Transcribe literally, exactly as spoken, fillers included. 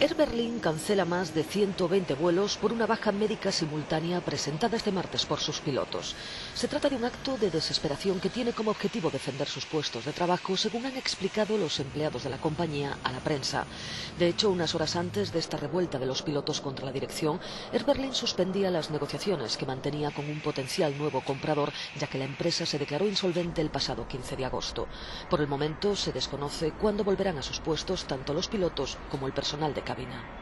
Air Berlin cancela más de ciento veinte vuelos por una baja médica simultánea presentada este martes por sus pilotos. Se trata de un acto de desesperación que tiene como objetivo defender sus puestos de trabajo, según han explicado los empleados de la compañía a la prensa. De hecho, unas horas antes de esta revuelta de los pilotos contra la dirección, Air Berlin suspendía las negociaciones que mantenía con un potencial nuevo comprador, ya que la empresa se declaró insolvente el pasado quince de agosto. Por el momento, se desconoce cuándo volverán a sus puestos tanto los pilotos como el personal de cabina.